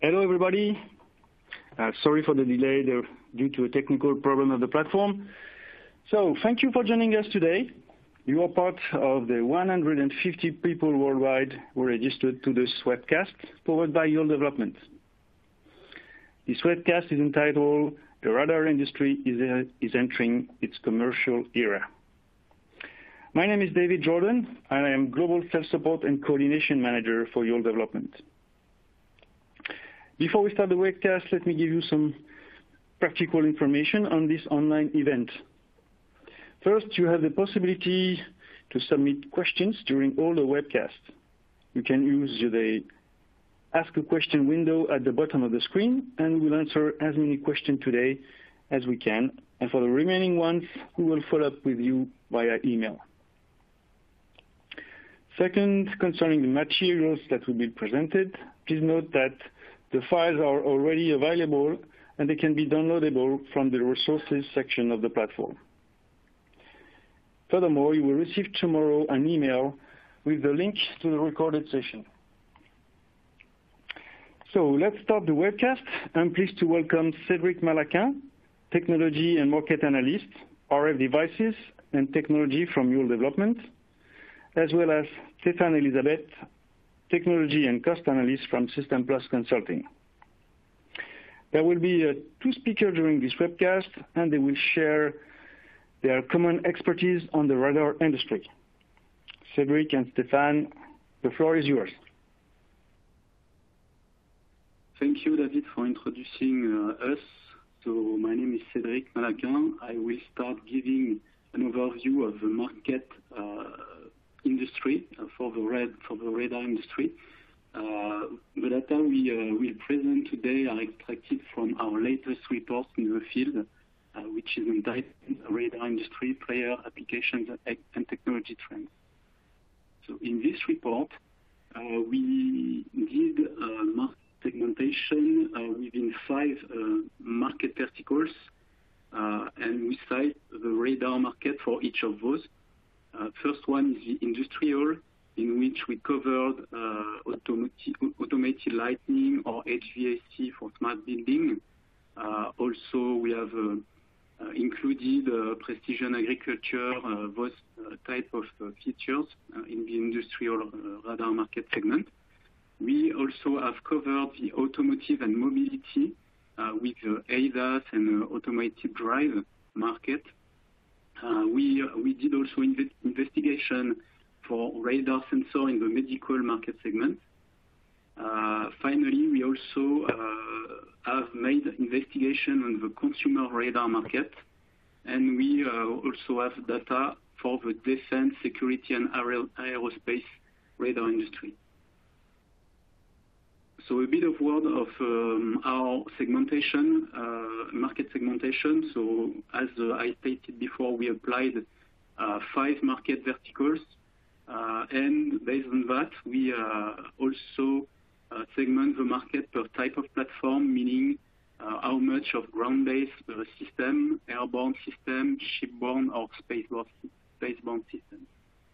Hello, everybody. Sorry for the delay due to a technical problem of the platform. So thank you for joining us today. You are part of the 150 people worldwide who are registered to this webcast powered by Yole Development. This webcast is entitled "The Radar Industry is Entering its Commercial Era." My name is David Jordan, and I am Global Self-Support and Coordination Manager for Yole Development. Before we start the webcast, let me give you some practical information on this online event. First, you have the possibility to submit questions during all the webcasts. You can use the Ask a Question window at the bottom of the screen, and we'll answer as many questions today as we can. And for the remaining ones, we will follow up with you via email. Second, concerning the materials that will be presented, please note that the files are already available and they can be downloadable from the resources section of the platform. Furthermore, you will receive tomorrow an email with the link to the recorded session. So let's start the webcast. I'm pleased to welcome Cédric Malaquin, Technology and Market Analyst, RF Devices and Technology from Yole Development, as well as Stéphane Elisabeth, Technology and Cost Analyst from System Plus Consulting. There will be two speakers during this webcast, and they will share their common expertise on the radar industry. Cédric and Stéphane, the floor is yours. Thank you, David, for introducing us. So my name is Cédric Malaquin. I will start giving an overview of the market industry for the radar industry. The data we will present today are extracted from our latest report in the field, which is entitled Radar Industry Player Applications and Technology Trends. So in this report, we did market segmentation within 5 market verticals, and we cite the radar market for each of those. First one is the industrial, in which we covered automated lighting or HVAC for smart building. Also, we have included precision agriculture, those type of features in the industrial radar market segment. We also have covered the automotive and mobility with ADAS and automated drive market. We did also investigation for radar sensor in the medical market segment. Finally, we also have made investigation on the consumer radar market, and we also have data for the defense, security, and aerospace radar industry. So a bit of word of our segmentation, market segmentation. So as I stated before, we applied 5 market verticals, and based on that, we also segment the market per type of platform, meaning how much of ground-based system, airborne system, shipborne, or spaceborne system.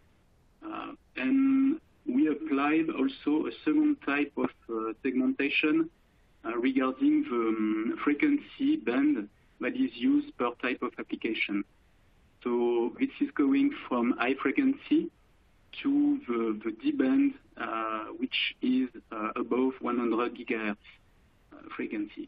And we applied also a second type of segmentation regarding the frequency band that is used per type of application. So this is going from high frequency to the D band, which is above 100 gigahertz frequency.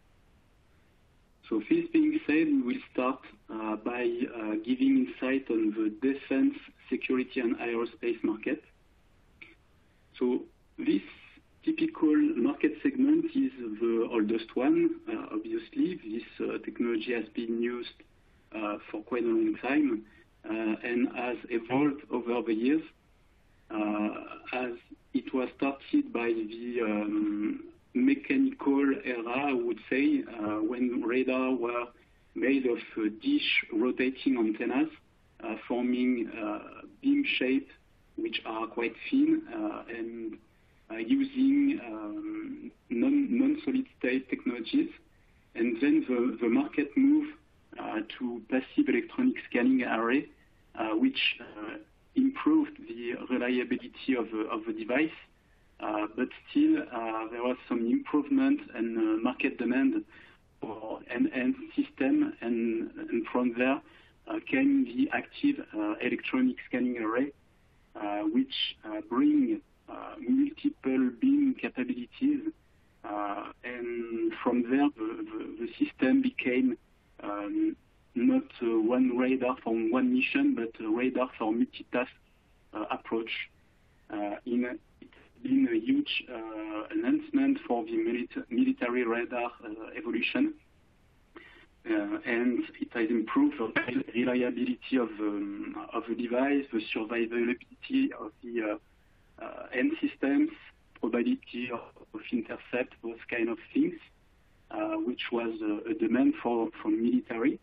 So this being said, we will start by giving insight on the defense, security, and aerospace market. So this typical market segment is the oldest one. Obviously, this technology has been used for quite a long time and has evolved over the years. As it was started by the mechanical era, I would say, when radar were made of dish rotating antennas forming beam shape, which are quite thin and using non-solid state technologies. And then the market moved to passive electronic scanning array, which improved the reliability of the device but still there was some improvement and market demand for enhanced system, and from there came the active electronic scanning array, which bring multiple beam capabilities, and from there the system became not one radar for one mission, but a radar for multitask approach. It's been a huge enhancement for the military radar evolution, and it has improved the reliability of the device, the survivability of the end systems, probability of intercept, those kind of things, which was a demand from military.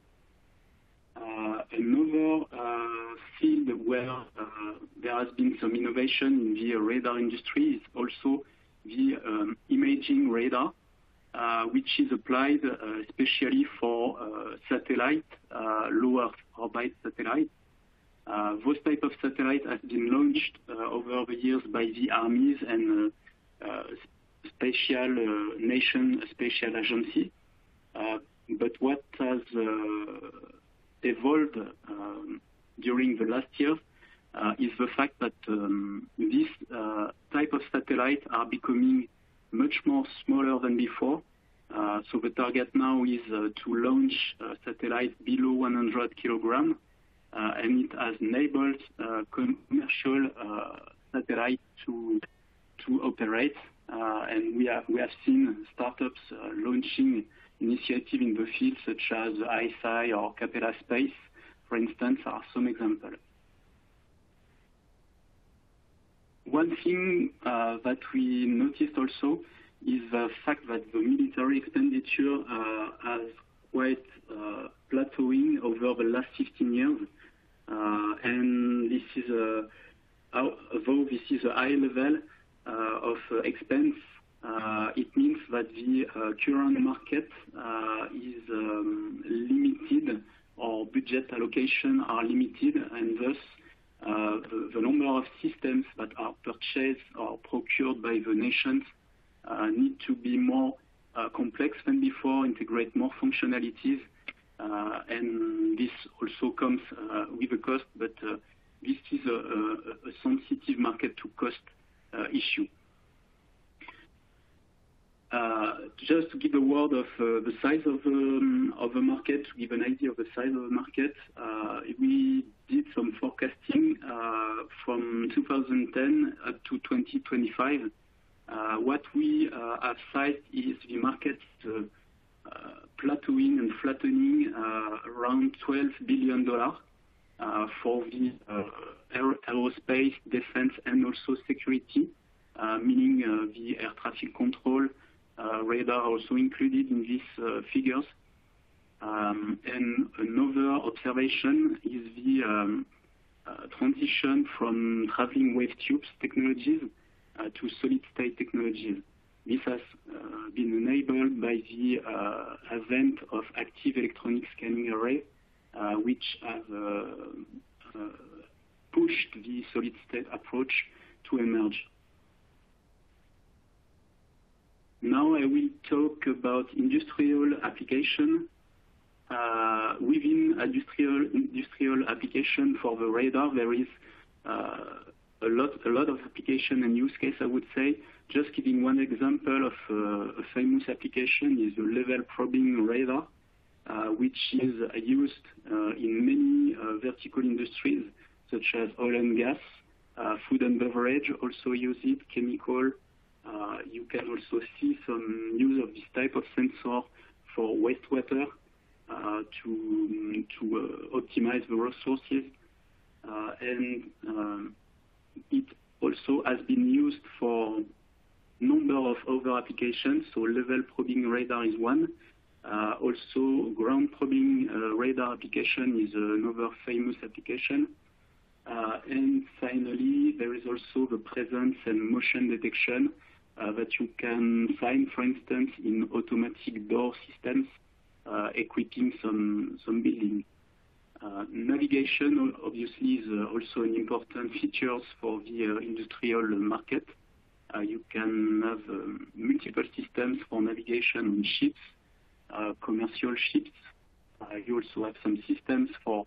Another field where there has been some innovation in the radar industry is also the imaging radar, which is applied especially for satellite, low Earth orbit satellite. Those type of satellite has been launched over the years by the armies and special nation special agency. But what has evolved during the last years is the fact that this type of satellite are becoming much more smaller than before. So the target now is to launch satellites below 100 kilograms, and it has enabled commercial satellites to operate. And we have seen startups launching initiative in the field, such as ISI or Capella Space, for instance, are some examples. One thing that we noticed also is the fact that the military expenditure has quite plateauing over the last 15 years. And this is, although this is a high level of expense, it means that the current market is limited, or budget allocation are limited, and thus the number of systems that are purchased or procured by the nations need to be more complex than before, integrate more functionalities, and this also comes with a cost, but this is a sensitive market to cost issue. Just to give a word of the size of the market, to give an idea of the size of the market, we did some forecasting from 2010 up to 2025. What we have sized is the market plateauing and flattening around $12 billion for the aerospace, defense, and also security, meaning the air traffic control radar also included in these figures. And another observation is the transition from traveling wave tubes technologies to solid-state technologies. This has been enabled by the advent of active electronic scanning array, which have pushed the solid-state approach to emerge. Now I will talk about industrial application. Within industrial application for the radar, there is a lot of application and use case, I would say. Just giving one example of a famous application is the level probing radar, which is used in many vertical industries, such as oil and gas, food and beverage also use it, chemical. You can also see some use of this type of sensor for wastewater to optimize the resources, and it also has been used for number of other applications. So level probing radar is one. Also ground probing radar application is another famous application. And finally, there is also the presence and motion detection that you can find, for instance, in automatic door systems equipping some building. Navigation obviously is also an important feature for the industrial market. You can have multiple systems for navigation on ships, commercial ships. You also have some systems for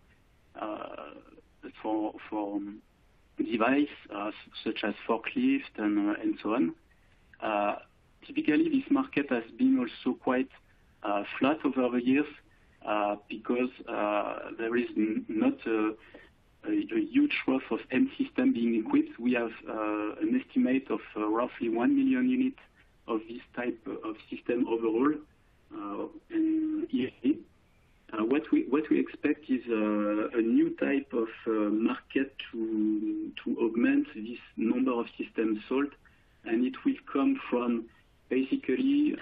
device such as forklift and so on. Typically, this market has been also quite flat over the years because there is not a huge growth of end system being equipped. We have an estimate of roughly 1 million units of this type of system overall and yearly. What we expect is a new type of market to augment this number of systems sold, and it will come from basically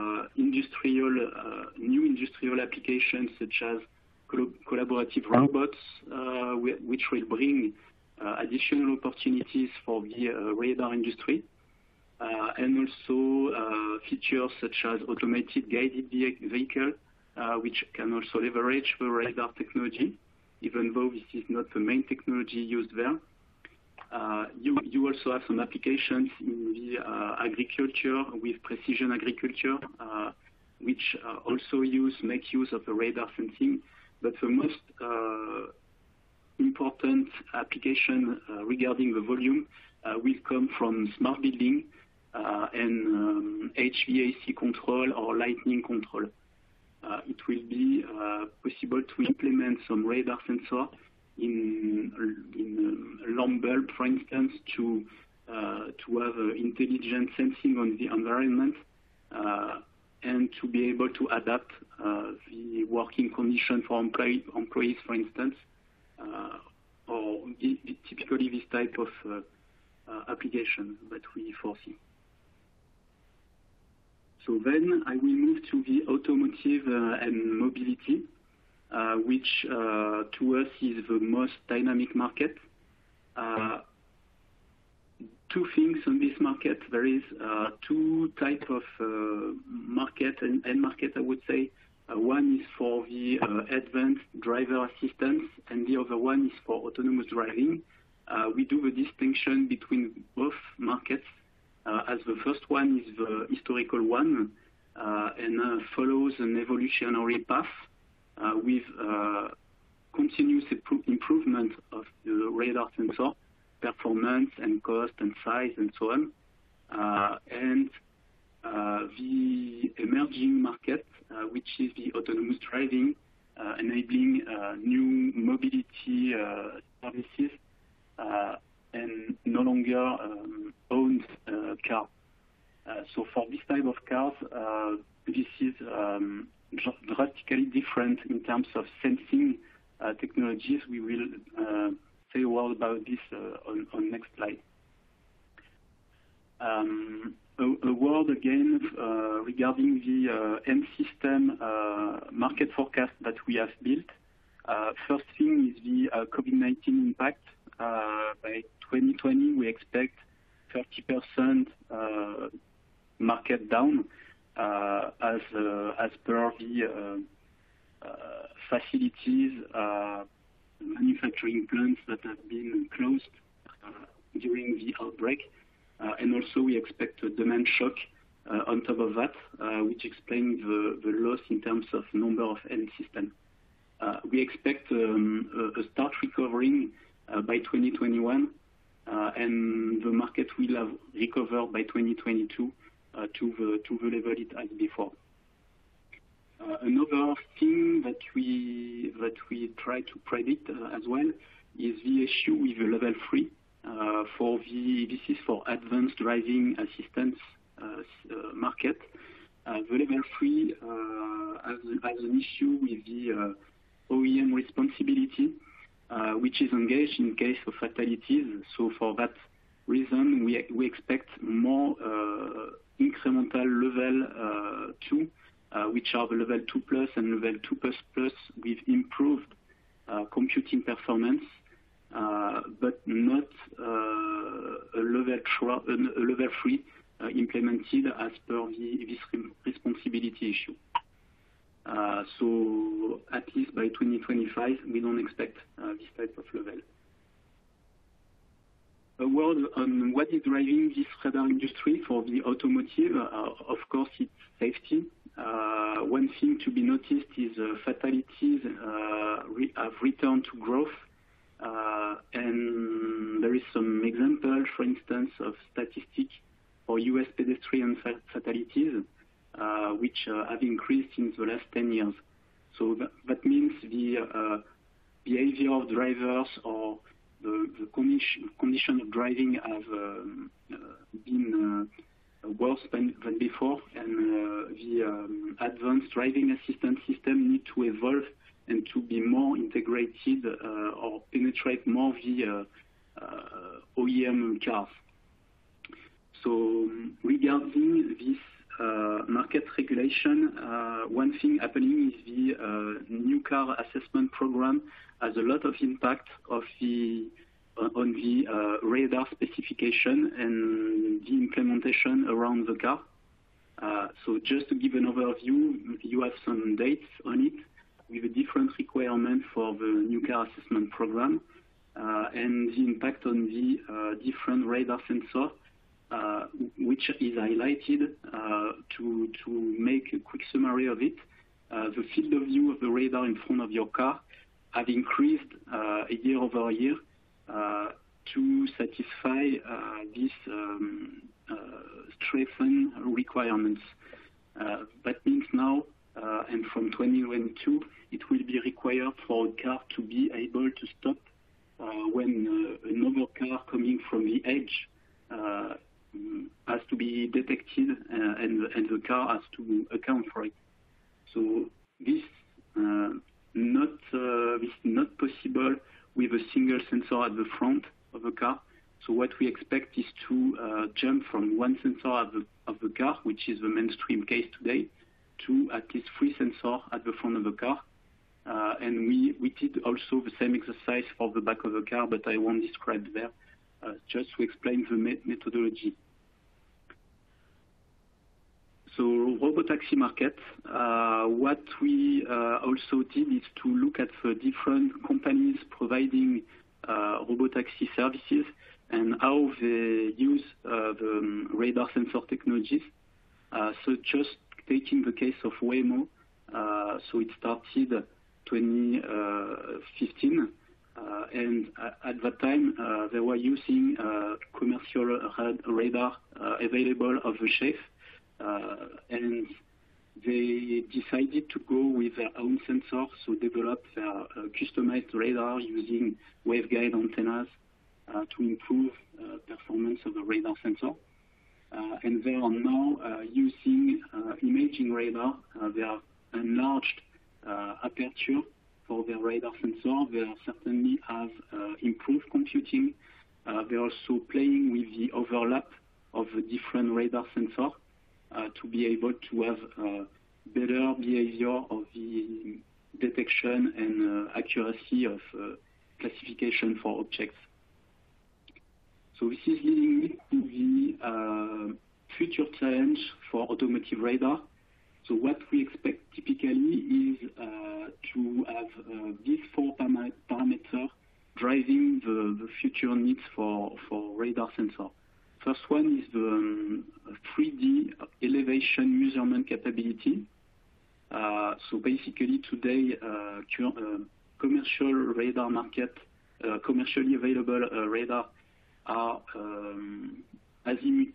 new industrial applications such as collaborative robots, which will bring additional opportunities for the radar industry, and also features such as automated guided vehicle, which can also leverage the radar technology, even though this is not the main technology used there. You also have some applications in the agriculture with precision agriculture, which also make use of the radar sensing. But the most important application regarding the volume will come from smart building and HVAC control or lighting control. It will be possible to implement some radar sensor in a lamp bulb, for instance, to have intelligent sensing on the environment and to be able to adapt the working condition for employees, for instance, or typically this type of application that we foresee. So then I will move to the automotive and mobility, which to us is the most dynamic market. Two things on this market. There is two types of market and end market, I would say. One is for the advanced driver assistance, and the other one is for autonomous driving. We do the distinction between both markets, as the first one is the historical one and follows an evolutionary path with continuous improvement of the radar sensor performance and cost and size and so on. And the emerging market, which is the autonomous driving, enabling new mobility services and no longer owned car. So for this type of cars, this is drastically different in terms of sensing technologies. We will say a word about this on next slide. A word again regarding the end system market forecast that we have built. First thing is the COVID-19 impact. By 2020, we expect 30% market down as per the facilities, manufacturing plants that have been closed during the outbreak. And also we expect a demand shock on top of that, which explains the loss in terms of number of end systems. We expect a start recovering by 2021, and the market will have recovered by 2022 to the level it had before. Another thing that we try to predict as well is the issue with the level 3. This is for advanced driving assistance market. The level 3 has an issue with the OEM responsibility, which is engaged in case of fatalities. So for that reason, we expect more incremental level 2, which are the level 2+ and level 2++ with improved computing performance, but not a level 3 implemented as per this responsibility issue. So at least by 2025, we don't expect this type of level. A word on what is driving this radar industry for the automotive. Of course, it's safety. One thing to be noticed is fatalities have returned to growth. And there is some example, for instance, of statistics for US pedestrian fatalities, which have increased in the last 10 years. So that means the behavior of drivers or the condition of driving have been worse than before, and the advanced driving assistance system need to evolve and to be more integrated or penetrate more the OEM cars. So regarding this market regulation, one thing happening is the new car assessment program has a lot of impact on the radar specification and the implementation around the car. So just to give an overview, you have some dates on it with a different requirement for the new car assessment program and the impact on the different radar sensor, which is highlighted to make a quick summary of it. The field of view of the radar in front of your car have increased year over year to satisfy these strengthened requirements. That means now, and from 2022, it will be required for a car to be able to stop when another car coming from the edge has to be detected, and the car has to account for it. So this not possible with a single sensor at the front of the car. So what we expect is to jump from one sensor of the car, which is the mainstream case today, to at least 3 sensors at the front of the car. And we did also the same exercise for the back of the car, but I won't describe there, just to explain the methodology. So robotaxi market, what we also did is to look at the different companies providing robotaxi services and how they use the radar sensor technologies. So just taking the case of Waymo, so it started 2015, and at that time they were using commercial radar available of the shape, and they decided to go with their own sensor, so develop their customized radar using waveguide antennas to improve performance of the radar sensor. And they are now using imaging radar. They have enlarged aperture for their radar sensor. They certainly have improved computing. They're also playing with the overlap of the different radar sensors to be able to have better behavior of the detection and accuracy of classification for objects. So this is leading me to the future challenge for automotive radar. So what we expect typically is to have these 4 parameters driving the future needs for radar sensor. First one is the 3D elevation measurement capability. So basically today, commercial radar market, commercially available radar are azimut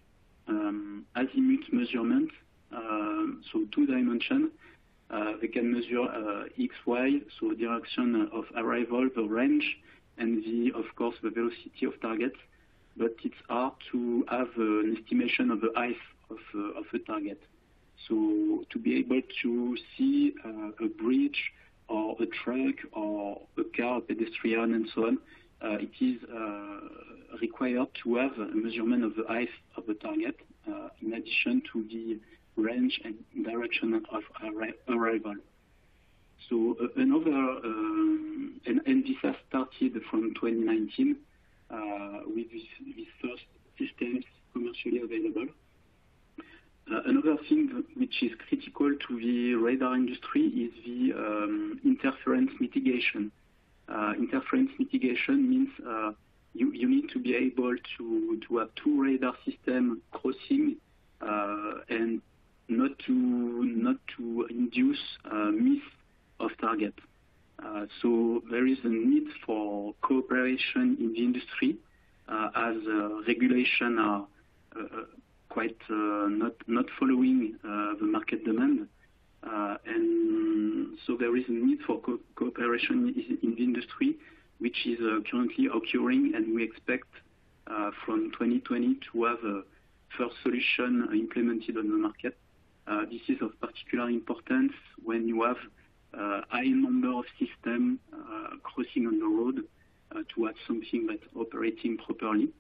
measurement. So 2 dimensions. They can measure X, Y, so direction of arrival, the range, and of course the velocity of target. But it's hard to have an estimation of the height of the target. So to be able to see a bridge or a truck or a car, a pedestrian, and so on, it is required to have a measurement of the height of the target in addition to the range and direction of arrival. So another, and this has started from 2019 with these first systems commercially available. Another thing which is critical to the radar industry is the interference mitigation. Interference mitigation means you need to be able to have two radar systems crossing and not to induce miss of target. So there is a need for cooperation in the industry as regulation are quite not following the market demand. And so there is a need for cooperation in the industry, which is currently occurring, and we expect from 2020 to have a first solution implemented on the market. This is of particular importance when you have a high number of systems crossing on the road to have something that's operating properly.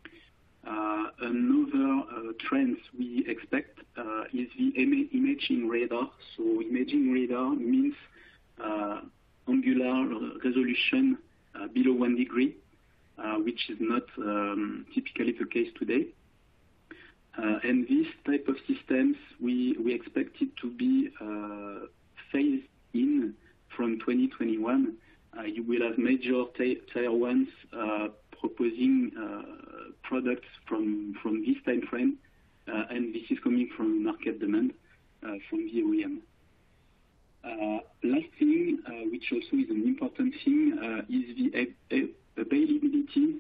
Another trend we expect is the imaging radar. So imaging radar means angular resolution below 1 degree, which is not typically the case today. And this type of systems, we expect it to be phased in from 2021. You will have major tier ones proposing products from this time frame, and this is coming from market demand from the OEM. Last thing, which also is an important thing, is the ability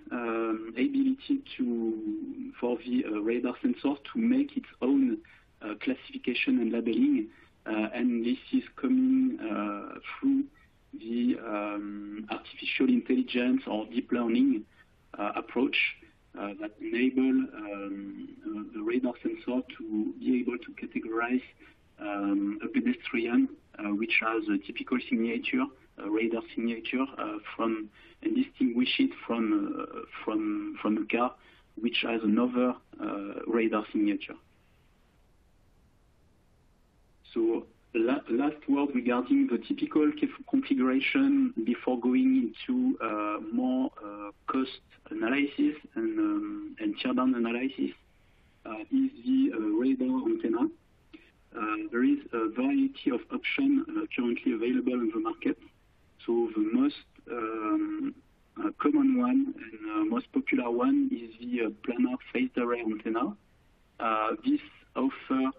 for the radar sensor to make its own classification and labeling, and this is coming through the artificial intelligence or deep learning approach that enable the radar sensor to be able to categorize a pedestrian which has a typical signature, a radar signature, and distinguish it from a car which has another radar signature. So last word regarding the typical configuration before going into more cost analysis and teardown analysis is the radar antenna. There is a variety of options currently available in the market. So the most common one and most popular one is the planar phased array antenna. This offers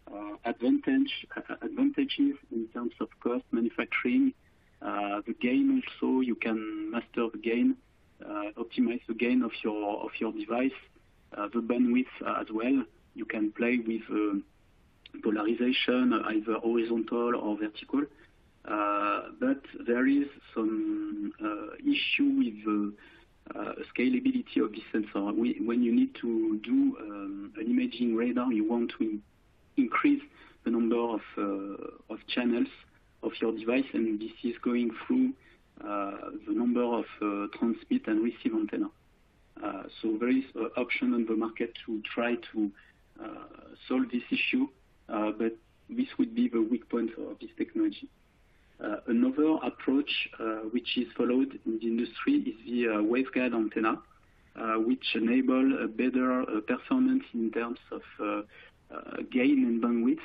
advantages in terms of cost, manufacturing, the gain also. You can master the gain, optimize the gain of your device, the bandwidth as well. You can play with polarization, either horizontal or vertical. But there is some issue with the scalability of this sensor. When you need to do an imaging radar, you want to increase the number of channels of your device, and this is going through the number of transmit and receive antenna. So there is an option on the market to try to solve this issue, but this would be the weak point of this technology. Another approach which is followed in the industry is the waveguide antenna, which enable a better performance in terms of gain and bandwidth,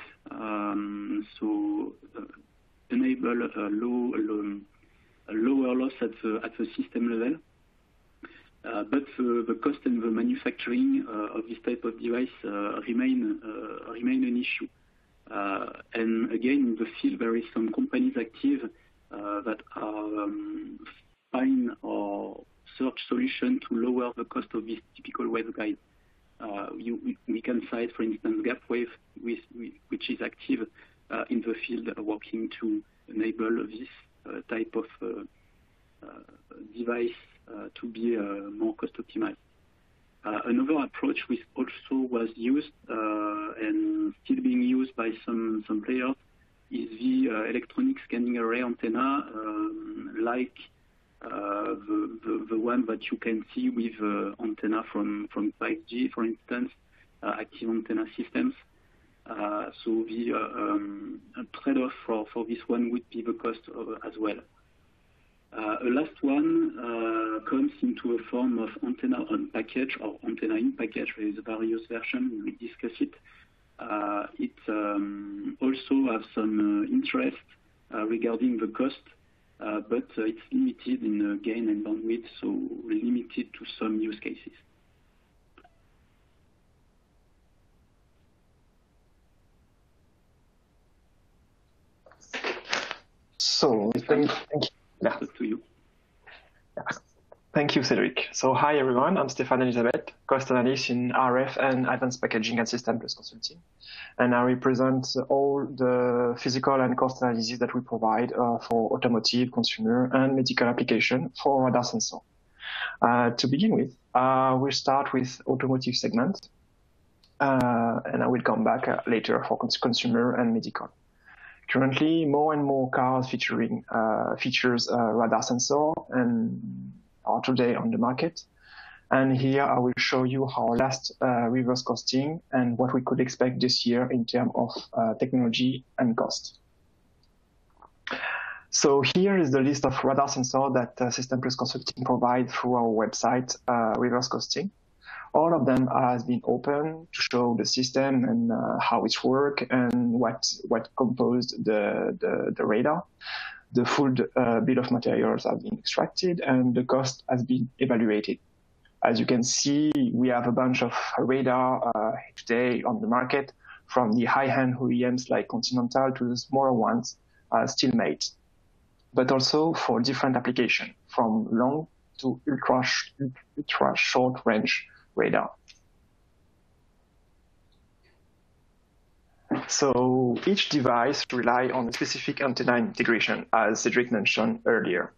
so enable a lower loss at the system level. But the cost and the manufacturing of this type of device remain an issue. And again, in the field, there is some companies active that are find or search solution to lower the cost of this typical waveguide. We can cite, for instance, Gapwave, which is active in the field, working to enable this type of device to be more cost optimized. Another approach which also was used and still being used by some players is the electronic scanning array antenna, like the one that you can see with antenna from 5G, for instance, active antenna systems. So the trade-off for this one would be the cost as well. A last one comes into a form of antenna on package or antenna in package. There is various versions. We discuss it. It also has some interest regarding the cost. but it's limited in gain and bandwidth, so limited to some use cases. So thank you. Yeah. To you. Yeah. Thank you, Cedric. So hi, everyone. I'm Stéphane Elisabeth, cost analyst in RF and Advanced Packaging at System Plus Consulting. And I represent all the physical and cost analysis that we provide for automotive, consumer, and medical application for radar sensor. To begin with, we'll start with automotive segment, and I will come back later for consumer and medical. Currently, more and more cars features radar sensor and are today on the market. And here I will show you our last reverse costing and what we could expect this year in terms of technology and cost. So here is the list of radar sensor that System Plus Consulting provide through our website, reverse costing. All of them has been open to show the system and how it works and what composed the radar. The full bill of materials have been extracted and the cost has been evaluated. As you can see, we have a bunch of radar today on the market, from the high-end OEMs like Continental to the smaller ones, still made, but also for different applications, from long to ultra short range radar. So each device relies on a specific antenna integration, as Cedric mentioned earlier.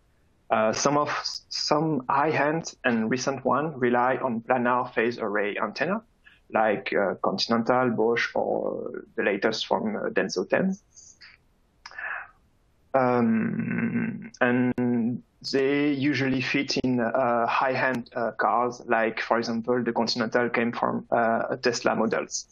Some high-end and recent ones rely on planar phase array antenna, like Continental, Bosch, or the latest from Denso 10. And they usually fit in high-end cars, like, for example, the Continental came from Tesla models.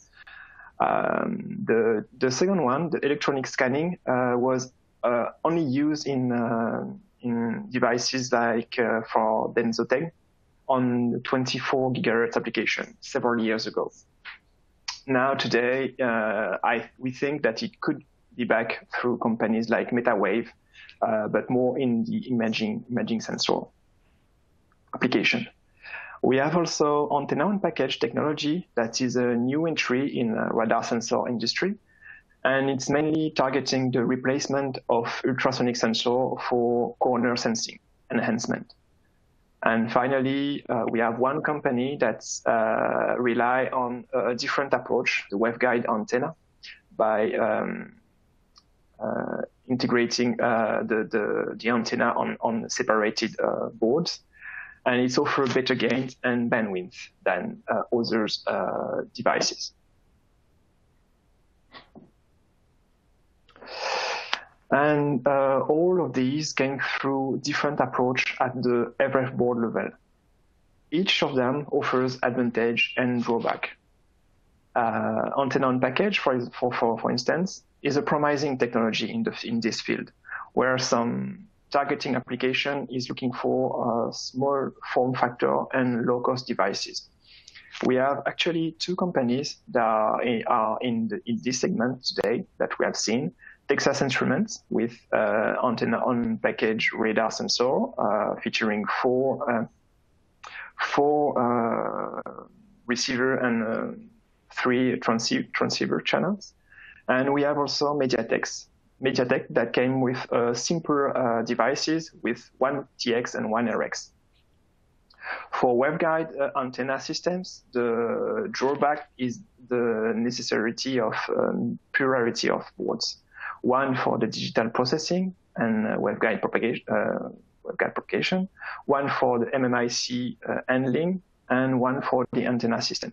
The second one, the electronic scanning, was only used in devices like for Denso 10 on 24 gigahertz application several years ago. Now today, we think that it could be back through companies like MetaWave, but more in the imaging sensor application. We have also antenna-on-package technology that is a new entry in radar sensor industry, and it's mainly targeting the replacement of ultrasonic sensor for corner sensing enhancement. And finally, we have one company that rely on a different approach, the waveguide antenna, by integrating the antenna on separated boards. And it's offer better gain and bandwidth than others devices. And all of these came through different approach at the RF board level. Each of them offers advantage and drawback. Antenna on package, for instance, is a promising technology in this field, where some targeting application is looking for a small form factor and low-cost devices. We have actually two companies that are in this segment today that we have seen. Texas Instruments with antenna on package radar sensor featuring four receiver and 3 transceiver channels. And we have also MediaTek that came with simpler devices with 1 TX and 1 RX. For waveguide antenna systems, the drawback is the necessity of plurality of boards. One for the digital processing and waveguide propagation, one for the MMIC handling, and one for the antenna system.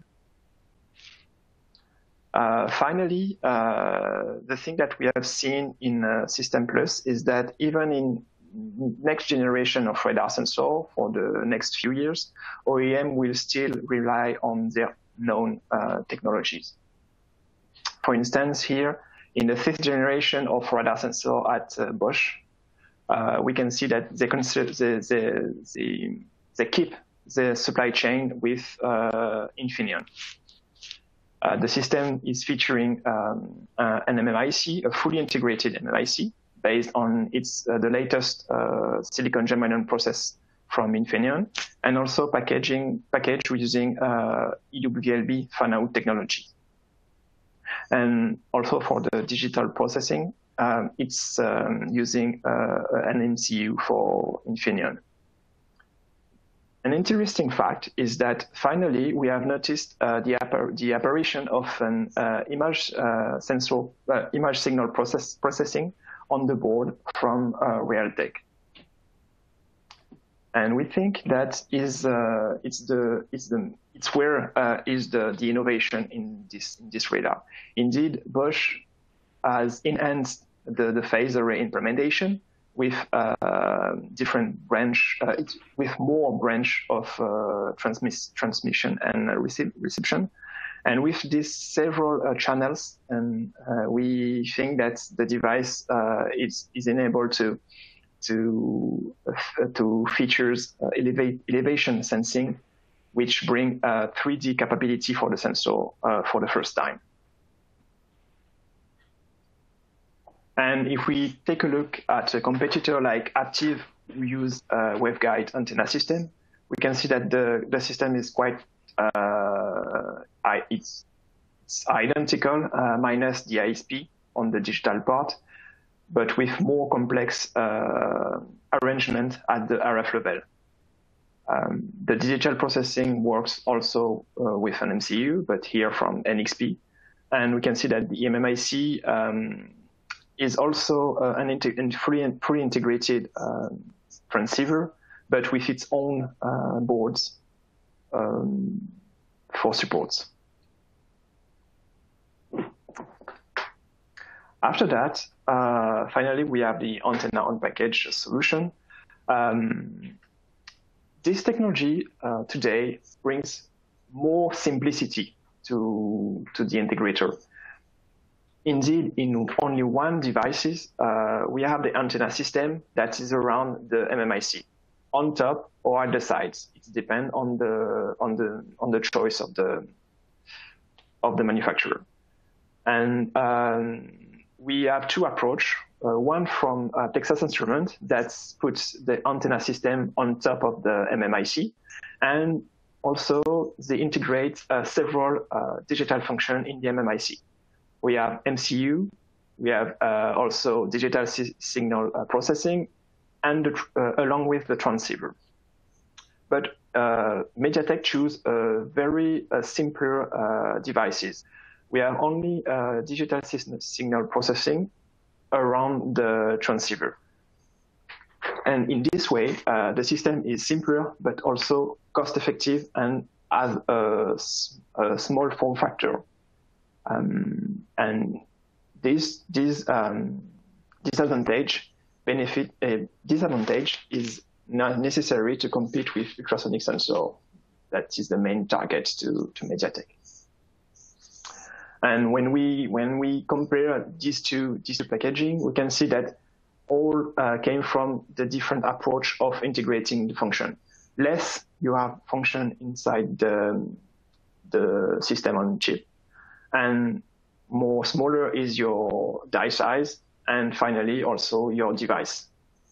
Finally, the thing that we have seen in System Plus is that even in next generation of radar sensor for the next few years, OEM will still rely on their known technologies. For instance, here, in the 5th generation of radar sensor at Bosch, we can see that they keep the supply chain with Infineon. The system is featuring an MMIC, a fully integrated MMIC, based on the latest silicon germanium process from Infineon, and also packaged using EWLB fan-out technology. And also for the digital processing, it's using an MCU for Infineon. An interesting fact is that finally we have noticed the apparition of an image signal processing on the board from Realtek, and we think that it's where is the innovation in this radar. Indeed, Bosch has enhanced the phase array implementation with different with more branch of transmission and reception, and with these several channels, and we think that the device is enabled to features elevation sensing, which bring 3D capability for the sensor for the first time. And if we take a look at a competitor like Aptiv, who use waveguide antenna system, we can see that the system is quite, it's identical, minus the ISP on the digital part, but with more complex arrangement at the RF level. The digital processing works also with an MCU, but here from NXP. And we can see that the MMIC is also an pre-integrated transceiver, but with its own boards for supports. After that, finally, we have the antenna on package solution. This technology today brings more simplicity to the integrator. Indeed, in only one devices, we have the antenna system that is around the MMIC, on top or at the sides. It depends on the choice of the manufacturer. And we have two approaches. One from Texas Instruments that puts the antenna system on top of the MMIC, and also they integrate several digital functions in the MMIC. We have MCU, we have also digital signal processing, and along with the transceiver. But MediaTek choose very simpler devices. We have only digital signal processing around the transceiver. And in this way, the system is simpler, but also cost-effective and has a small form factor. And this disadvantage is not necessary to compete with ultrasonic sensor. That is the main target to MediaTek. And when we compare these two packaging, we can see that all came from the different approach of integrating the function. Less you have function inside the system on chip, and more smaller is your die size, and finally also your device.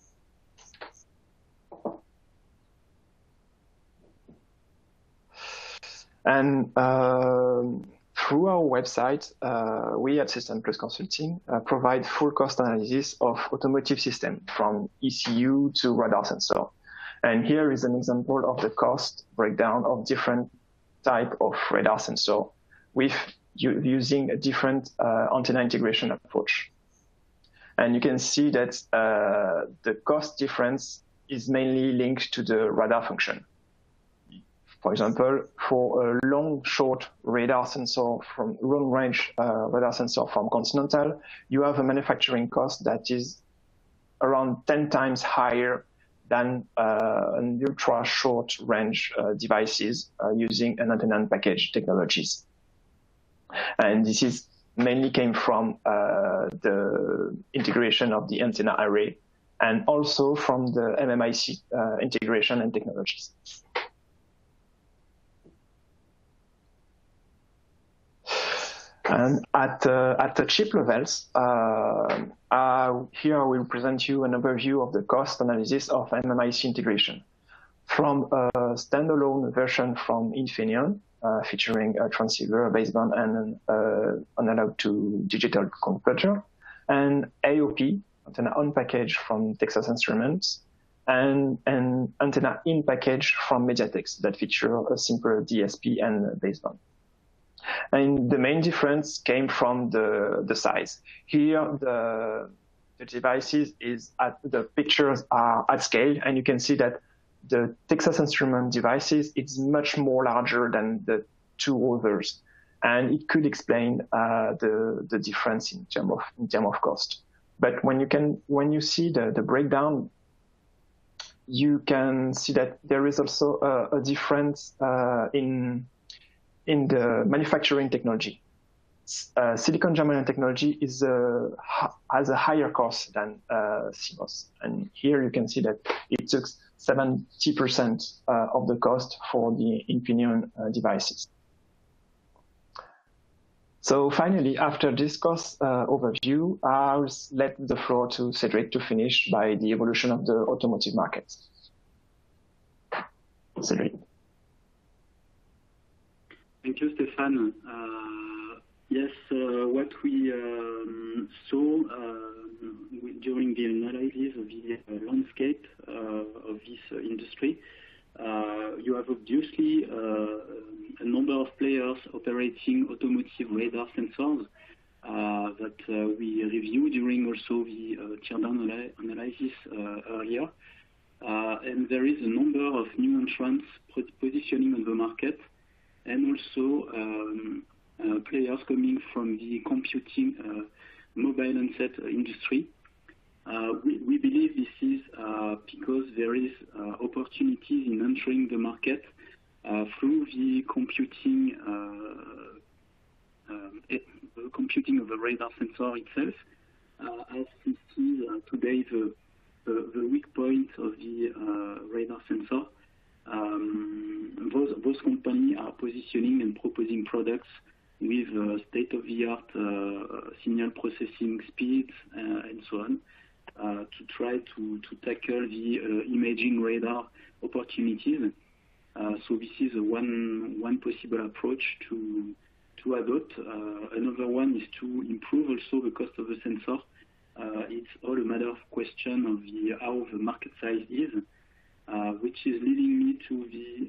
And through our website, we at System Plus Consulting provide full cost analysis of automotive system from ECU to radar sensor. And here is an example of the cost breakdown of different type of radar sensor with using a different antenna integration approach. And you can see that the cost difference is mainly linked to the radar function. For example, for a long-short radar sensor from long-range radar sensor from Continental, you have a manufacturing cost that is around 10 times higher than an ultra-short range devices using an antenna package technologies. And this is mainly came from the integration of the antenna array and also from the MMIC integration and technologies. And at the chip levels, here I will present you an overview of the cost analysis of MMIC integration. From a standalone version from Infineon, featuring a transceiver, a baseband, and an analog to digital converter, and AOP, antenna on package from Texas Instruments, and an antenna in package from MediaTek that feature a simpler DSP and baseband. And the main difference came from the size. Here, the devices the pictures are at scale, and you can see that the Texas Instruments devices, it's much more larger than the two others. And it could explain the difference in terms of cost. But when you see the breakdown, you can see that there is also a difference in the manufacturing technology. Silicon germanium technology has a higher cost than CMOS. And here you can see that it took 70% of the cost for the Infineon devices. So finally, after this cost overview, I'll let the floor to Cedric to finish by the evolution of the automotive market. Cedric. Thank you, Stéphane. Yes, what we saw during the analysis of the landscape of this industry, you have obviously a number of players operating automotive radar sensors that we reviewed during also the teardown analysis earlier. And there is a number of new entrants positioning on the market, and also players coming from the computing mobile handset industry. We believe this is because there is opportunities in entering the market through the computing of the radar sensor itself. As we see today, the weak point of the radar sensor, those companies are positioning and proposing products with state-of-the-art signal processing speeds and so on, to try to tackle the imaging radar opportunities. So this is one possible approach to adopt. Another one is to improve also the cost of the sensor. It's all a matter of question of how the market size is, which is leading me to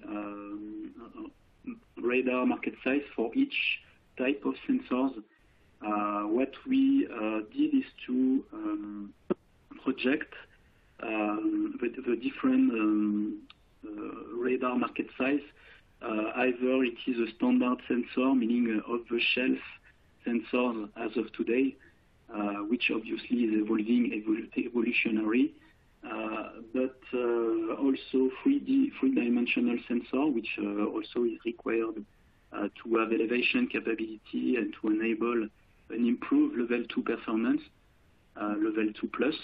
the radar market size for each type of sensors. What we did is to project the different radar market size. Either it is a standard sensor, meaning off-the-shelf sensors as of today, which obviously is evolutionary, but also three-dimensional sensor, which also is required to have elevation capability and to enable an improved level 2 performance, level 2 plus,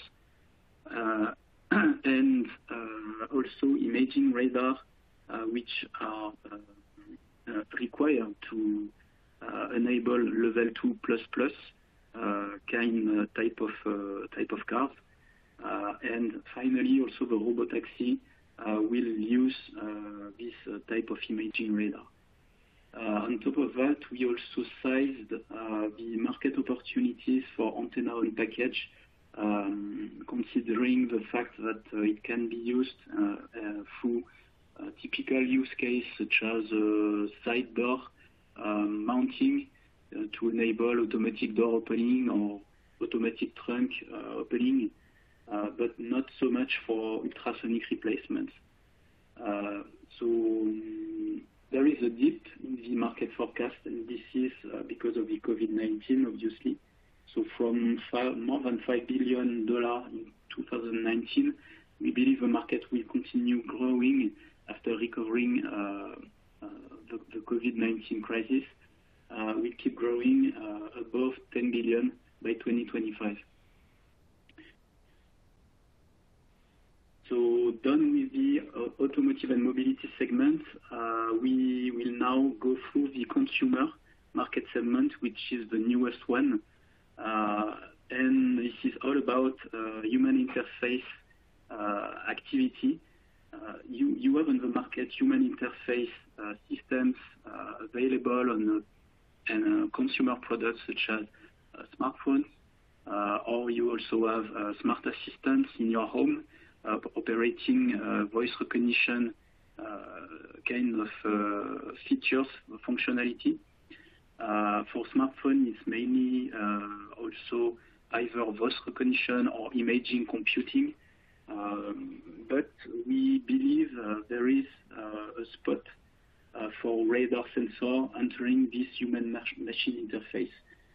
and also imaging radar, which are required to enable level 2 plus plus type of cars. And finally, also the robotaxi will use this type of imaging radar. On top of that, we also sized the market opportunities for antenna on package, considering the fact that it can be used through typical use case such as side door mounting to enable automatic door opening or automatic trunk opening, but not so much for ultrasonic replacements. So there is a dip in the market forecast, and this is because of the COVID-19, obviously. So from more than $5 billion in 2019, we believe the market will continue growing after recovering the COVID-19 crisis. Will keep growing above $10 billion by 2025. So done with the automotive and mobility segment, we will now go through the consumer market segment, which is the newest one. And this is all about human interface activity. You have on the market human interface systems available on consumer products such as smartphones, or you also have smart assistants in your home operating voice recognition kind of features, functionality. For smartphone, it's mainly also either voice recognition or imaging computing. But we believe there is a spot for radar sensor entering this human-machine interface.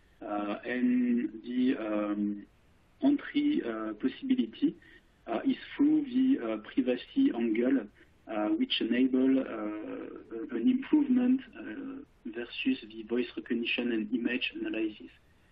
And the entry possibility is through the privacy angle, which enable an improvement versus the voice recognition and image analysis.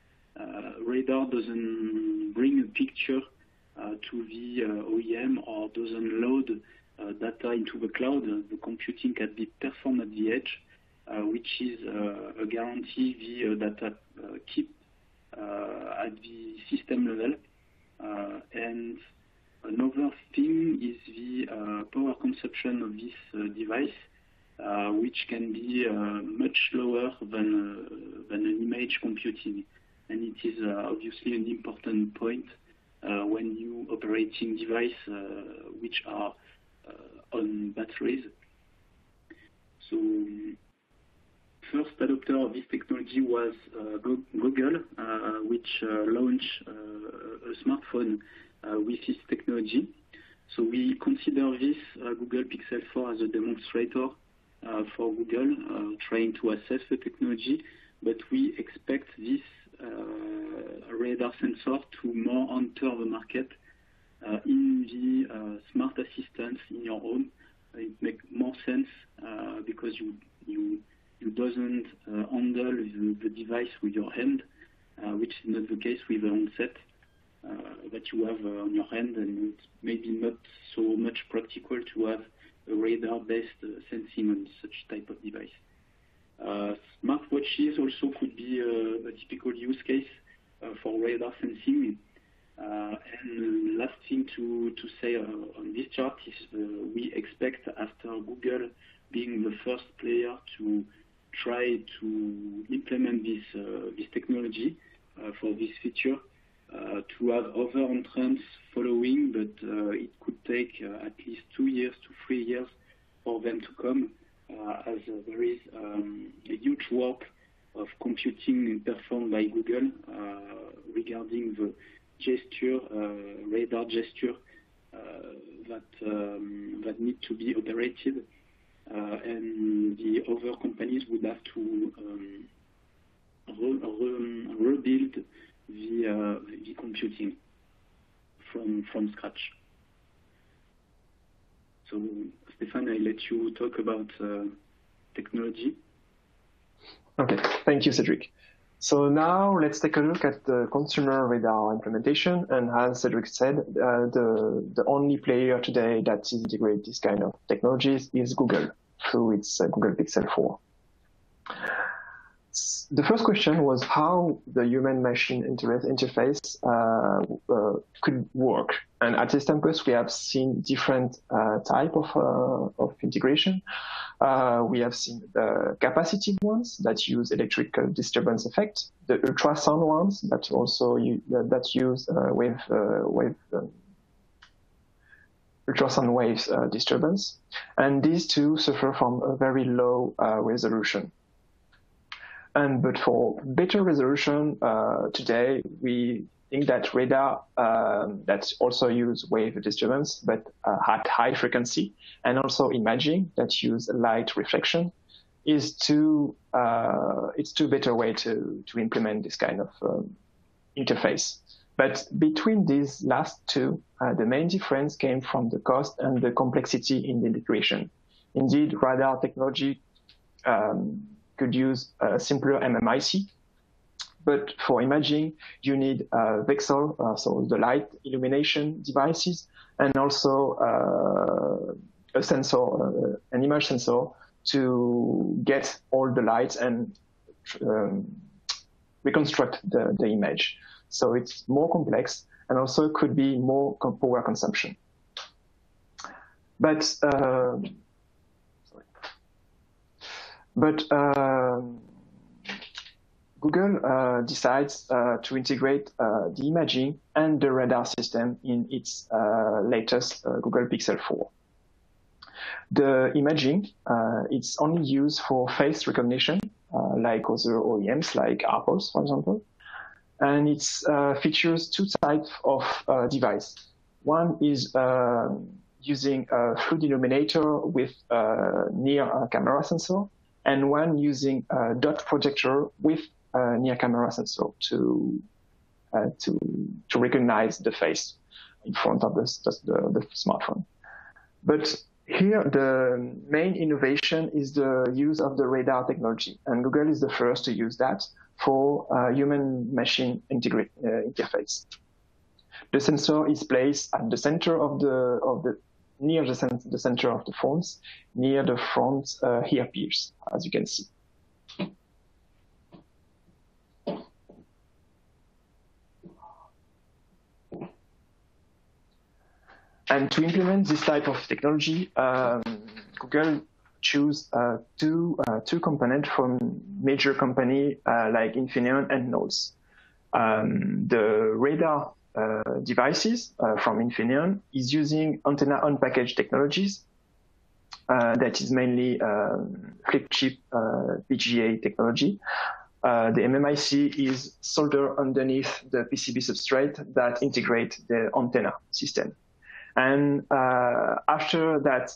Radar doesn't bring a picture to the OEM or doesn't load data into the cloud. The computing can be performed at the edge, which is a guarantee the data keep at the system level. And another thing is the power consumption of this device, which can be much lower than an image computing. And it is obviously an important point when you operating device which are on batteries. So first adopter of this technology was Google, which launched a smartphone with this technology. So we consider this Google Pixel 4 as a demonstrator for Google, trying to assess the technology, but we expect this radar sensor to more enter the market in the smart assistants in your home. It makes more sense because you doesn't handle the device with your hand, which is not the case with the handset that you have on your hand, and it's maybe not so much practical to have a radar-based sensing on such type of device. Smartwatches also could be a typical use case for radar sensing. And last thing to say on this chart is we expect, after Google being the first player to try to implement this technology for this feature, to have other entrants following, but it could take at least 2 years to 3 years for them to come, as there is a huge work of computing performed by Google regarding the gesture, radar gesture that need to be operated, and the other companies would have to rebuild the computing from scratch. So, Stéphane, I let you talk about technology. Okay, thank you, Cedric. So now let's take a look at the consumer radar implementation. And as Cedric said, the only player today that integrates this kind of technologies is Google through its Google Pixel 4. The first question was how the human-machine interface could work. And at Systempus, we have seen different type of integration. We have seen the capacitive ones that use electrical disturbance effect, the ultrasound ones that also use with ultrasound waves disturbance. And these two suffer from a very low resolution. But for better resolution, today we think that radar that also use wave disturbance, but at high frequency, and also imaging that use light reflection, is it's two better way to implement this kind of interface. But between these last two, the main difference came from the cost and the complexity in the integration. Indeed, radar technology could use a simpler MMIC, but for imaging, you need VCSEL, so the light illumination devices, and also a sensor, an image sensor, to get all the lights and reconstruct the image. So it's more complex and also could be more power consumption. But Google decides to integrate the imaging and the radar system in its latest Google Pixel 4. The imaging, it's only used for face recognition, like other OEMs, like Arpos, for example. And it features two types of device. One is using a fluid illuminator with near camera sensor, and one using a dot projector with a near camera sensor to recognize the face in front of the smartphone. But here, the main innovation is the use of the radar technology, and Google is the first to use that for human-machine interface. The sensor is placed at the center near the center of the phones, near the front earpiece, as you can see. And to implement this type of technology, Google choose two components from major companies like Infineon and Knowles. The radar devices from Infineon is using antenna on package technologies. That is mainly flip chip BGA technology. The MMIC is soldered underneath the PCB substrate that integrate the antenna system. And after that,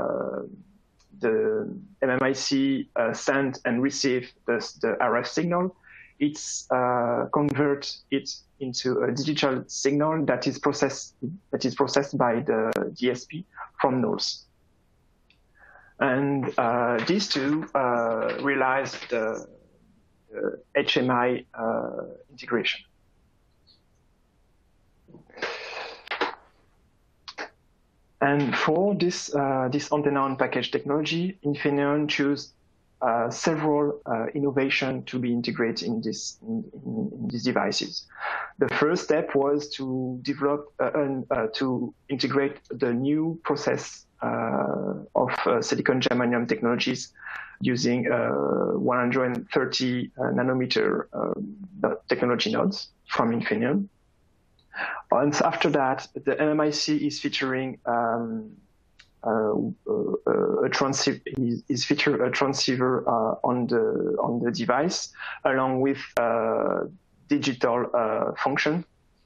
the MMIC send and receive the RF signal, it's convert it into a digital signal that is processed by the DSP from Knowles. And these two realize the HMI integration. And for this antenna on package technology, Infineon chose several innovations to be integrated in these devices. The first step was to develop to integrate the new process of silicon germanium technologies using 130 nanometer technology nodes from Infineon. And after that, the MMIC is featuring a transceiver on the device, along with digital function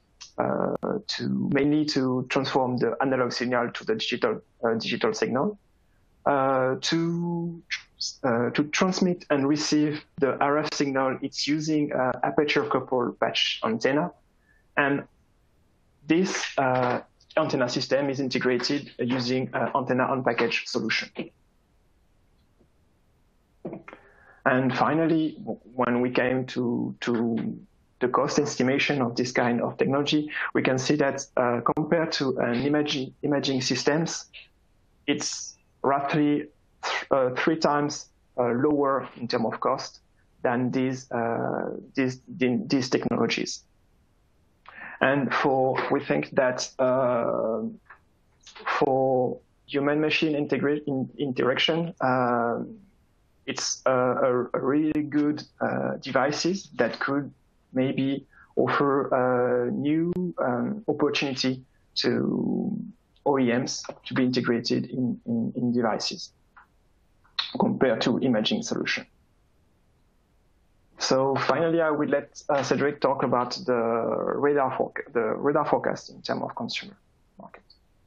mainly to transform the analog signal to the digital signal, to transmit and receive the RF signal. It's using aperture coupled patch antenna, and this antenna system is integrated using antenna on package solution. And finally, when we came to the cost estimation of this kind of technology, we can see that compared to an imaging systems, it's roughly 3 times lower in terms of cost than these technologies. And we think that for human-machine interaction, it's a really good devices that could maybe offer a new opportunity to OEMs to be integrated in devices compared to imaging solution. So finally, I will let Cedric talk about the radar forecast in terms of consumer market.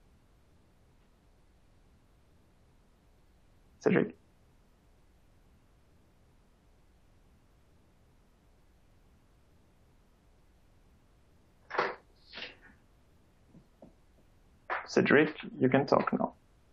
Cedric. Cedric, you can talk now.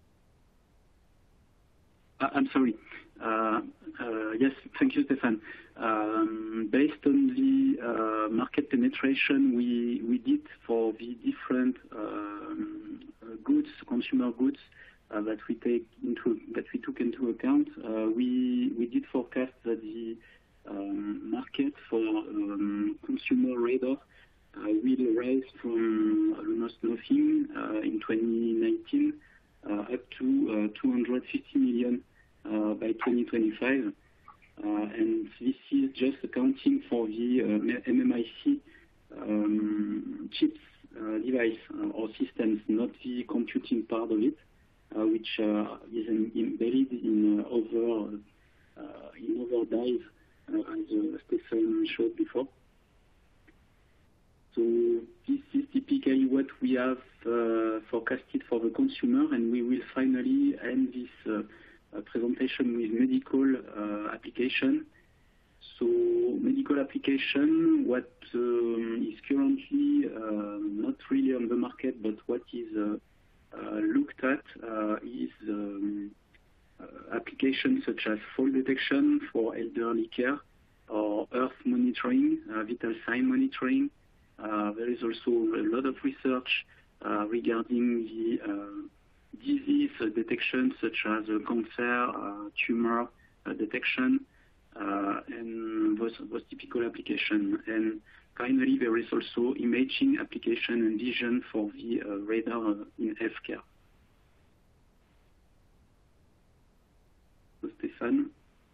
I'm sorry. Yes, thank you, Stéphane. Based on the market penetration we did for the different goods, consumer goods that we took into account, we did forecast that the market for consumer radar will rise from almost nothing in 2019 up to 250 million by 2025. And this is just accounting for the MMIC chips device or systems, not the computing part of it, which is embedded in other dies, as Stefan showed before. So this is typically what we have forecasted for the consumer, and we will finally end this presentation with medical application. So medical application, what is currently not really on the market, but what is looked at is applications such as fall detection for elderly care or earth monitoring, vital sign monitoring. There is also a lot of research regarding the disease detection such as cancer, tumor detection, and those typical applications. And finally, there is also imaging application and vision for the radar in healthcare. So Stefan,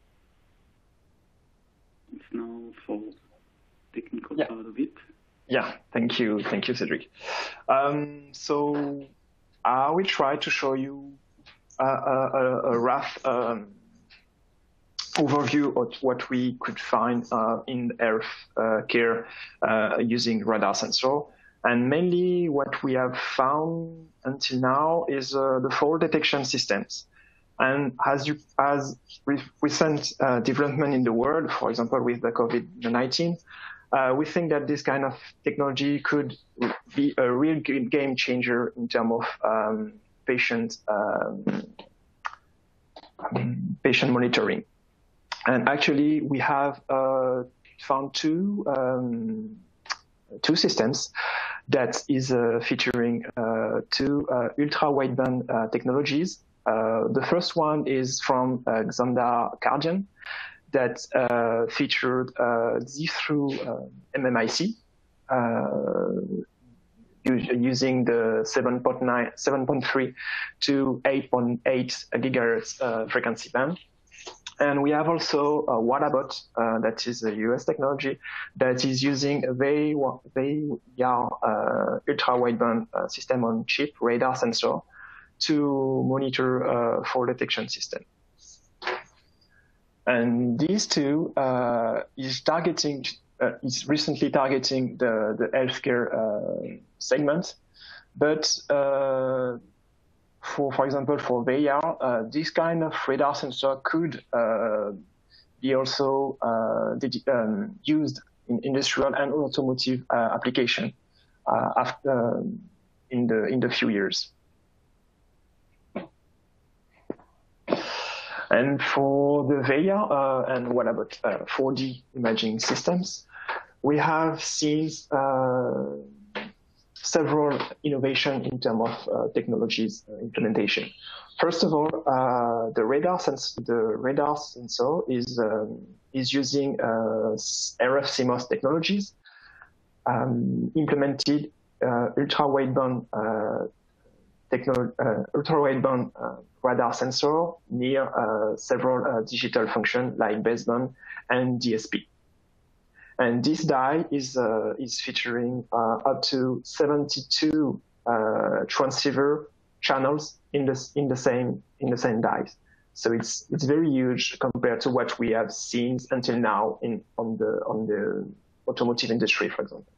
it's now for technical part of it. Yeah, thank you, Cedric. So I will try to show you a rough overview of what we could find in health care using radar sensor. And mainly what we have found until now is the fall detection systems. And as recent development in the world, for example, with the COVID-19, we think that this kind of technology could be a real game changer in terms of patient monitoring. And actually, we have found two systems that is featuring two ultra-wideband technologies. The first one is from Xandar Cardian that featured see-through MMIC using the 7.3 to 8.8 gigahertz frequency band. And we have also WADABOT, that is a US technology, that is using a VEYA ultra-wideband system on chip radar sensor to monitor fall detection system. And these two is recently targeting the healthcare segment, but for example, for VEYA, this kind of radar sensor could be also used in industrial and automotive application in the few years. And for the VEYA and what about 4D imaging systems, we have seen several innovation in terms of technologies implementation. First of all, the radar sensor is using RF CMOS technologies, implemented ultra-wideband radar sensor near several digital functions like baseband and DSP. And this die is featuring up to 72 transceiver channels in the same dies. So it's very huge compared to what we have seen until now on the automotive industry, for example.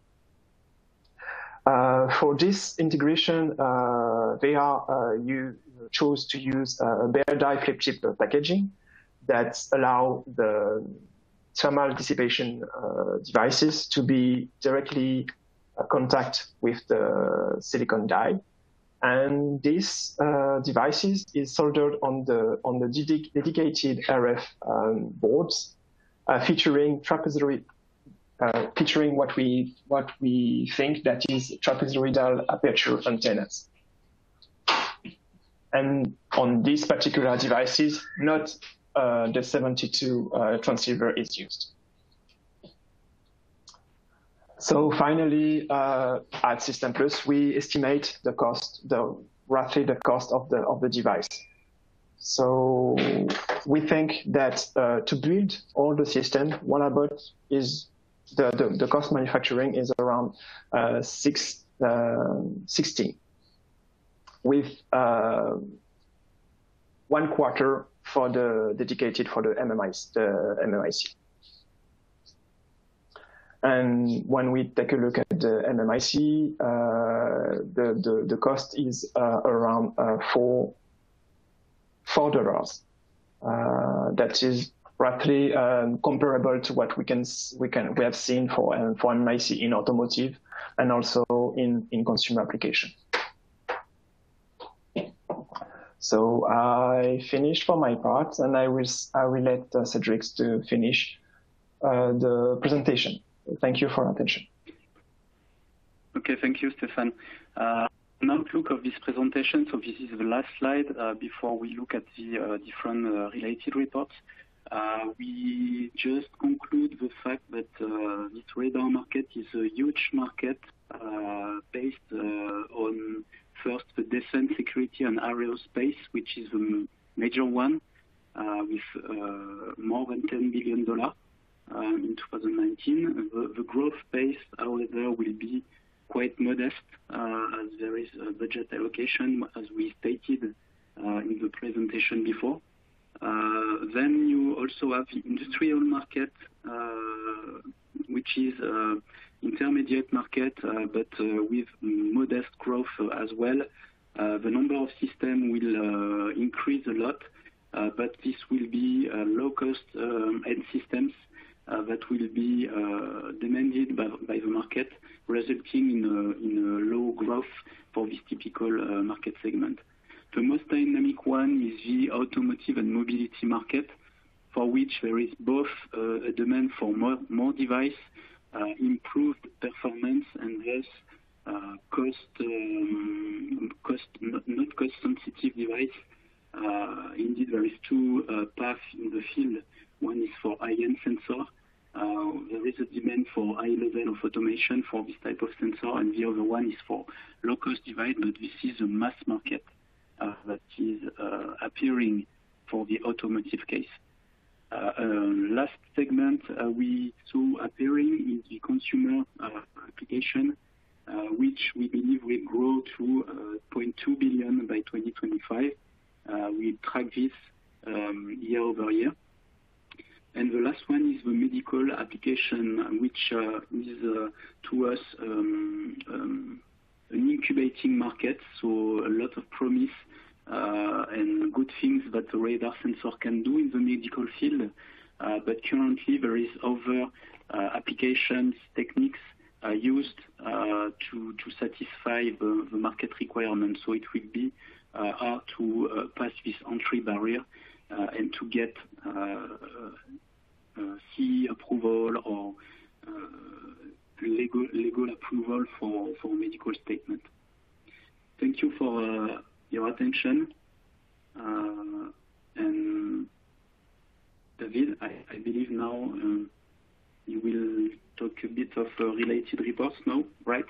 For this integration, you chose to use a bare die flip chip packaging that allow the thermal dissipation devices to be directly contact with the silicon die, and this devices is soldered on the dedicated RF boards, featuring trapezoid. Featuring what we think that is trapezoidal aperture antennas. And on these particular devices, not the 72 transceiver is used. So finally, at System Plus, we estimate the cost, roughly the cost of the device. So we think that to build all the system, one about is the cost manufacturing is around 16, with 1/4 for the dedicated for the MMIC. And when we take a look at the MMIC, the cost is around $4. That is roughly comparable to what we have seen for MMIC in automotive and also in consumer application. So I finished for my part, and I will let Cedric to finish the presentation. Thank you for your attention. Okay, thank you, Stéphane. An outlook of this presentation. So this is the last slide before we look at the different related reports. We just conclude the fact that this radar market is a huge market based on first the defense, security, and aerospace, which is a major one with more than $10 billion. In 2019, the growth pace, however, will be quite modest as there is a budget allocation, as we stated in the presentation before. Then you also have the industrial market, which is intermediate market, but with modest growth as well. The number of systems will increase a lot, but this will be low-cost end systems that will be demanded by the market, resulting in a low growth for this typical market segment. The most dynamic one is the automotive and mobility market, for which there is both a demand for more device, improved performance, and thus not cost-sensitive device. Indeed, there is two paths in the field. One is for high-end sensor. There is a demand for high level of automation for this type of sensor, and the other one is for low-cost device, but this is a mass market that is appearing for the automotive case. Last segment we saw appearing in the consumer application, which we believe will grow to $0.2 billion by 2025. We track this year over year. And the last one is the medical application, which is to us an incubating market, so a lot of promise and good things that the radar sensor can do in the medical field. But currently there is other applications, techniques used to satisfy the market requirements. So it will be hard to pass this entry barrier and to get CE approval or legal approval for medical statement. Thank you for your attention. And David, I believe now you will talk a bit of related reports now, right?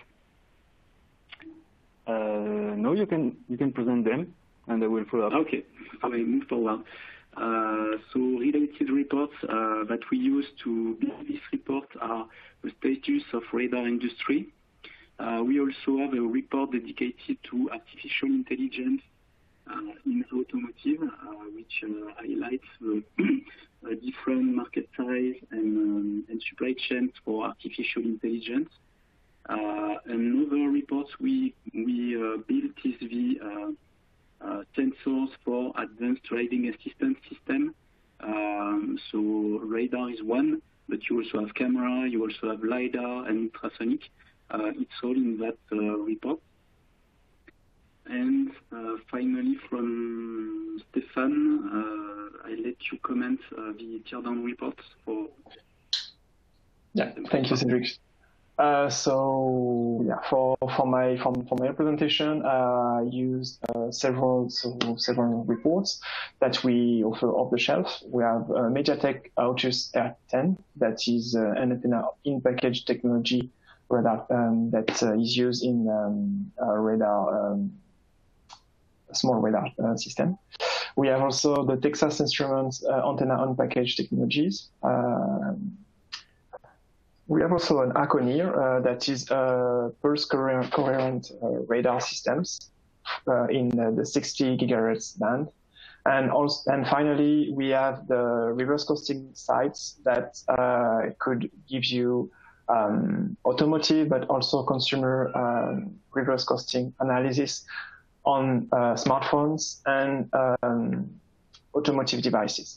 No, you can present them, and I will follow up. Okay, so I move forward. So related reports that we use to build this report are the status of radar industry. We also have a report dedicated to artificial intelligence in automotive, which highlights the different market size and supply chains for artificial intelligence. Another report we built is the sensors for advanced driving assistance system. So radar is one, but you also have camera, you also have LiDAR and ultrasonic. It's all in that report. And finally, from Stéphane, I let you comment the teardown reports for. Yeah, thank you, Cedric. So yeah, for my presentation, I used several reports that we offer off the shelf. We have MediaTek Autus R10, that is an antenna in-package technology radar that is used in radar, small radar system. We have also the Texas Instruments antenna on package technologies. We have also an Aconir that is pulse coherent radar systems in the 60 gigahertz band. And finally, we have the reverse costing sites that could give you automotive, but also consumer reverse costing analysis on smartphones and automotive devices.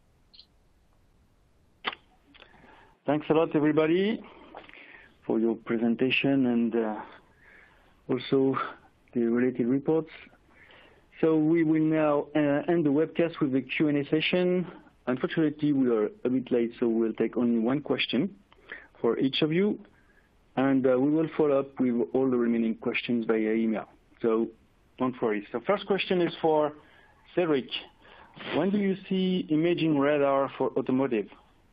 Thanks a lot, everybody, for your presentation and also the related reports. So we will now end the webcast with the Q&A session. Unfortunately, we are a bit late, so we'll take only one question for each of you. And we will follow up with all the remaining questions via email. So don't worry. So first question is for Cedric. When do you see imaging radar for automotive?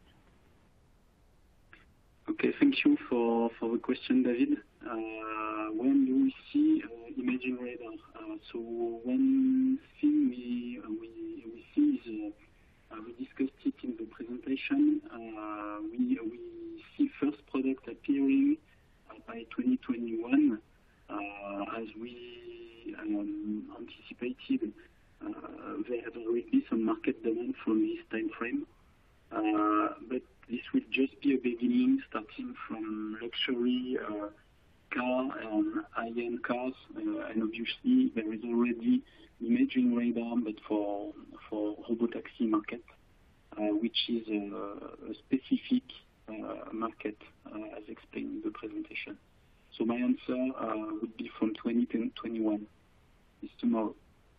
Okay, thank you for the question, David. When do we see imaging radar? So one thing we see is, we discussed it in the presentation, we see first product appearing by 2021, as we anticipated. There will be some market demand from this time frame, but this will just be a beginning, starting from luxury car and high-end cars, and obviously there is already imaging radar, but for robotaxi market, which is a specific market, as explained in the presentation. So my answer would be from 2021. It's tomorrow.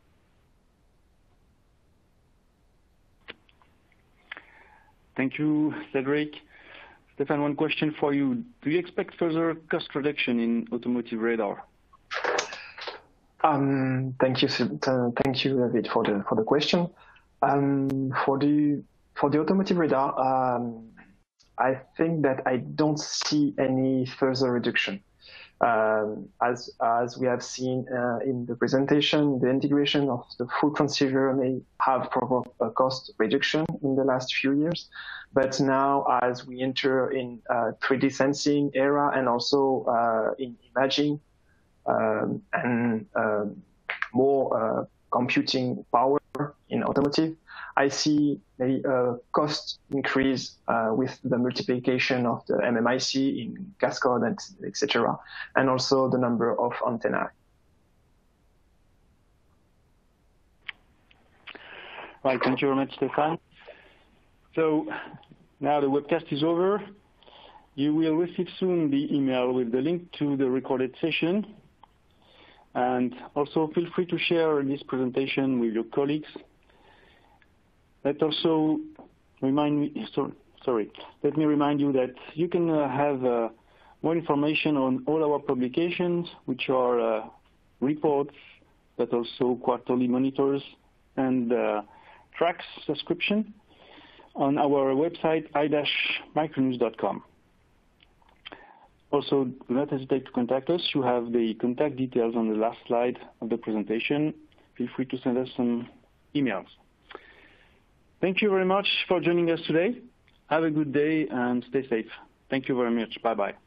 Thank you, Cedric. Stefan, one question for you. Do you expect further cost reduction in automotive radar? Thank you, David, for the question. For the automotive radar, I think that I don't see any further reduction. As we have seen in the presentation, the integration of the full transceiver may have provoked a cost reduction in the last few years. But now, as we enter in 3D sensing era and also in imaging and more computing power in automotive, I see a cost increase with the multiplication of the MMIC in cascode, and etc., and also the number of antennae. Right, thank you very much, Stefan. So now the webcast is over. You will receive soon the email with the link to the recorded session. And also feel free to share this presentation with your colleagues. Let me remind you that you can have more information on all our publications, which are reports, but also quarterly monitors and tracks subscription on our website, i-micronews.com. Also, do not hesitate to contact us. You have the contact details on the last slide of the presentation. Feel free to send us some emails. Thank you very much for joining us today. Have a good day and stay safe. Thank you very much. Bye-bye.